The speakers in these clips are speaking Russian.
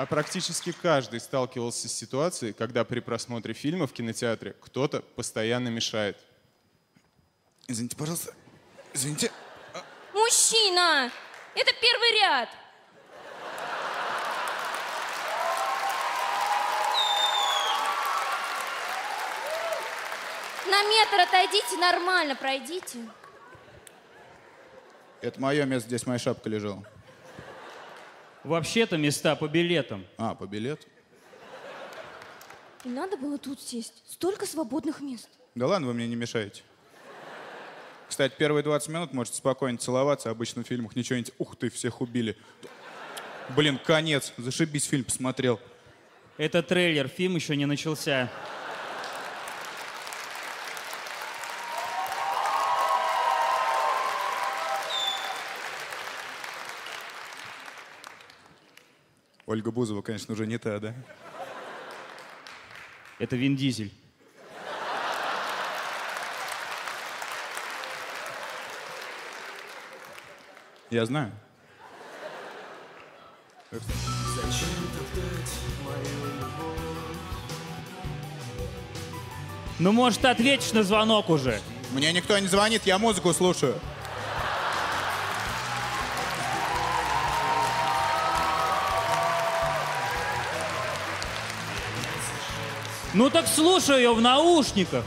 А практически каждый сталкивался с ситуацией, когда при просмотре фильма в кинотеатре кто-то постоянно мешает. Извините, пожалуйста. Извините. Мужчина! Это первый ряд. На метр отойдите, нормально пройдите. Это мое место, здесь моя шапка лежала. Вообще-то места по билетам. А, по билету? И надо было тут сесть. Столько свободных мест. Да ладно, вы мне не мешаете. Кстати, первые 20 минут можете спокойно целоваться. Обычно в фильмах ничего не... Ух ты, всех убили. Блин, конец. Зашибись, фильм посмотрел. Это трейлер, фильм еще не начался. Ольга Бузова, конечно, уже не та, да? Это Вин Дизель. Я знаю. Ну, может, ответишь на звонок уже? Мне никто не звонит, я музыку слушаю. Ну так слушай ее в наушниках.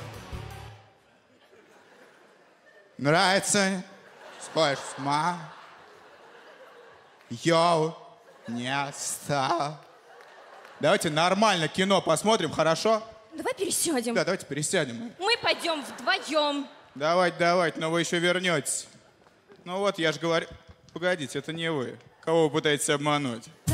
Нравится? Сходишь с ума? Йоу, не стал. Давайте нормально кино посмотрим, хорошо? Давай пересядем. Да, давайте пересядем. Мы пойдем вдвоем. Давайте, но вы еще вернетесь. Ну вот, я же говорю... Погодите, это не вы. Кого вы пытаетесь обмануть?